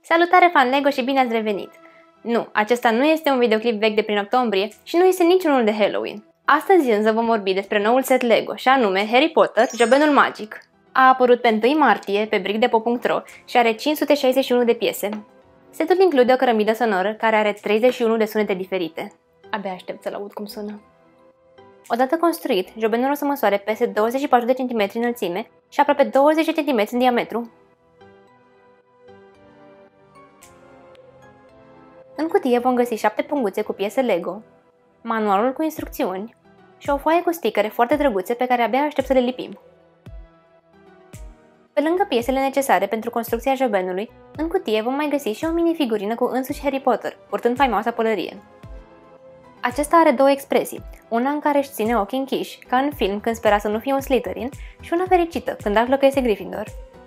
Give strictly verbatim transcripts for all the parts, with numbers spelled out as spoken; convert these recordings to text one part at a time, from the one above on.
Salutare fan Lego și bine ați revenit! Nu, acesta nu este un videoclip vechi de prin octombrie și nu este niciunul de Halloween. Astăzi însă vom vorbi despre noul set Lego și anume Harry Potter, Jobenul Magic. A apărut pe întâi martie pe brickdepo punct ro și are cinci sute șaizeci și unu de piese. Setul include o cărămidă sonoră care are treizeci și unu de sunete diferite. Abia aștept să-l aud cum sună. Odată construit, Jobenul o să măsoare peste douăzeci și patru de centimetri înălțime și aproape douăzeci de centimetri în diametru. În cutie vom găsi șapte punguțe cu piese Lego, manualul cu instrucțiuni și o foaie cu stickere foarte drăguțe pe care abia aștept să le lipim. Pe lângă piesele necesare pentru construcția Jobenului, în cutie vom mai găsi și o minifigurină cu însuși Harry Potter, purtând faimoasa pălărie. Acesta are două expresii, una în care își ține ochii închiși, ca în film când spera să nu fie un Slytherin, și una fericită, când află că este Gryffindor.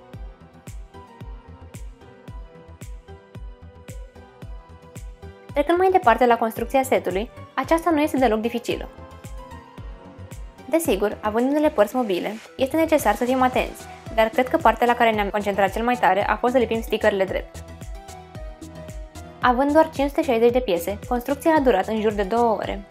Trecând mai departe la construcția setului, aceasta nu este deloc dificilă. Desigur, având unele părți mobile, este necesar să fim atenți, dar cred că partea la care ne-am concentrat cel mai tare a fost să lipim stickerele drept. Având doar cinci sute șaizeci de piese, construcția a durat în jur de două ore.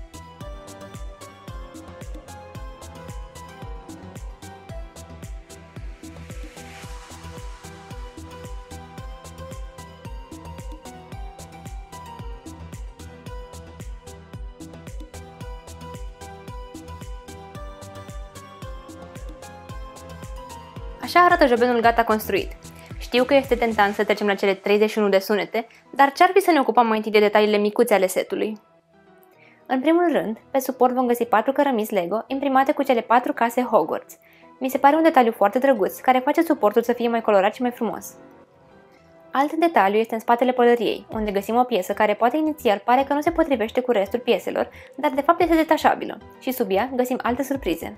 Așa arată Jobenul gata construit. Știu că este tentant să trecem la cele treizeci și unu de sunete, dar ce-ar fi să ne ocupăm mai întâi de detaliile micuțe ale setului? În primul rând, pe suport vom găsi patru cărămizi Lego imprimate cu cele patru case Hogwarts. Mi se pare un detaliu foarte drăguț, care face suportul să fie mai colorat și mai frumos. Alt detaliu este în spatele pălăriei, unde găsim o piesă care poate inițial pare că nu se potrivește cu restul pieselor, dar de fapt este detașabilă și sub ea găsim alte surprize.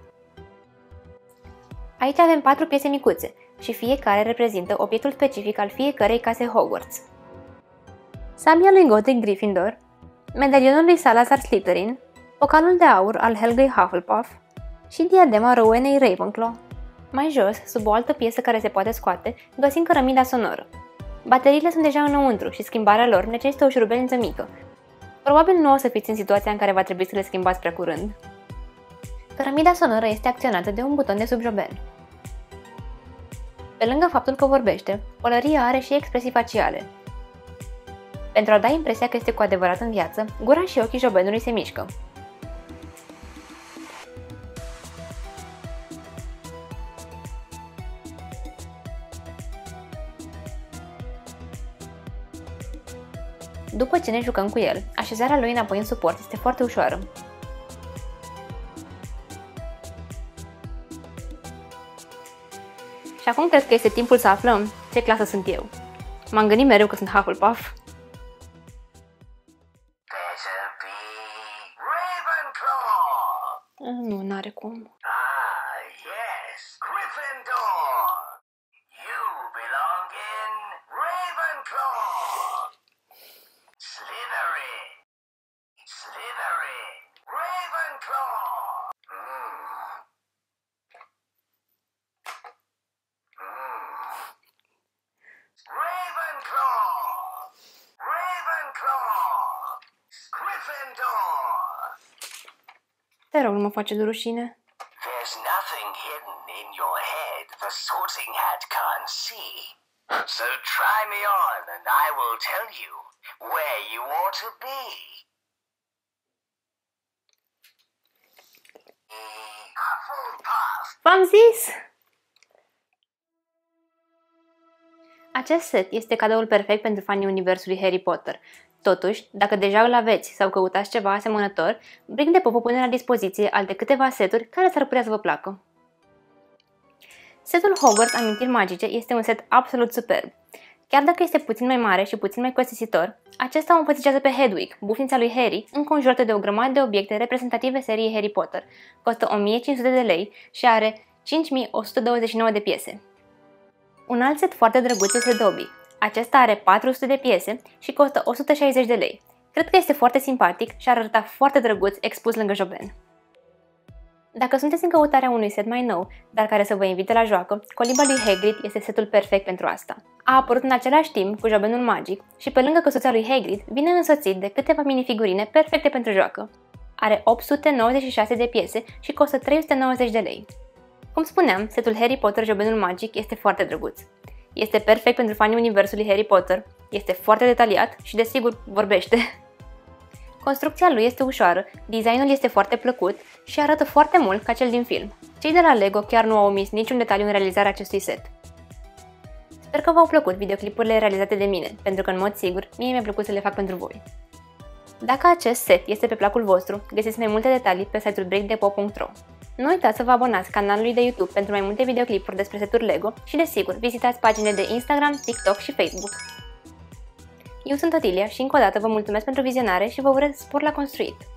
Aici avem patru piese micuțe și fiecare reprezintă obiectul specific al fiecărei case Hogwarts. Sabia lui Godric Gryffindor, medalionul lui Salazar Slytherin, pocalul de aur al Helgei Hufflepuff și diadema Rowenei Ravenclaw. Mai jos, sub o altă piesă care se poate scoate, găsim cărămida sonoră. Bateriile sunt deja înăuntru și schimbarea lor necesită o șurubelniță mică. Probabil nu o să fiți în situația în care va trebui să le schimbați prea curând. Cărămida sonoră este acționată de un buton de sub joben. Pe lângă faptul că vorbește, pălăria are și expresii faciale. Pentru a da impresia că este cu adevărat în viață, gura și ochii jobenului se mișcă. După ce ne jucăm cu el, așezarea lui înapoi în suport este foarte ușoară. Și acum cred că este timpul să aflăm ce clasă sunt eu. M-am gândit mereu că sunt Hufflepuff. Nu, n-are cum. Ah, yes, Gryffindor. You belong in Ravenclaw. Slytherin. Slytherin. Ravenclaw. Mm. Ravenclaw! Ravenclaw! Gryffindor! Te rog, nu mă face de rușine. There's nothing hidden in your head the sorting hat can't see. So try me on and I will tell you where you ought to be. Hufflepuff! V-am zis! Acest set este cadoul perfect pentru fanii universului Harry Potter. Totuși, dacă deja îl aveți sau căutați ceva asemănător, brickdepo vă pune la dispoziție alte câteva seturi care s-ar putea să vă placă. Setul Hogwarts Amintiri Magice este un set absolut superb. Chiar dacă este puțin mai mare și puțin mai costisitor, acesta o înfățișează pe Hedwig, bufnița lui Harry, înconjurată de o grămadă de obiecte reprezentative seriei Harry Potter. Costă o mie cinci sute de lei și are cinci mii o sută douăzeci și nouă de piese. Un alt set foarte drăguț este Dobby. Acesta are patru sute de piese și costă o sută șaizeci de lei. Cred că este foarte simpatic și ar arăta foarte drăguț expus lângă joben. Dacă sunteți în căutarea unui set mai nou, dar care să vă invite la joacă, Coliba lui Hagrid este setul perfect pentru asta. A apărut în același timp cu Jobenul Magic și pe lângă căsuța lui Hagrid vine însoțit de câteva minifigurine perfecte pentru joacă. Are opt sute nouăzeci și șase de piese și costă trei sute nouăzeci de lei. Cum spuneam, setul Harry Potter Jobenul Magic este foarte drăguț. Este perfect pentru fanii universului Harry Potter, este foarte detaliat și desigur vorbește. Construcția lui este ușoară, designul este foarte plăcut și arată foarte mult ca cel din film. Cei de la LEGO chiar nu au omis niciun detaliu în realizarea acestui set. Sper că v-au plăcut videoclipurile realizate de mine, pentru că în mod sigur, mie mi-a plăcut să le fac pentru voi. Dacă acest set este pe placul vostru, găsiți mai multe detalii pe site-ul break depo punct ro. Nu uitați să vă abonați canalului de YouTube pentru mai multe videoclipuri despre seturi LEGO și, desigur, vizitați paginile de Instagram, TikTok și Facebook. Eu sunt Otilia și încă o dată vă mulțumesc pentru vizionare și vă urez spor la construit!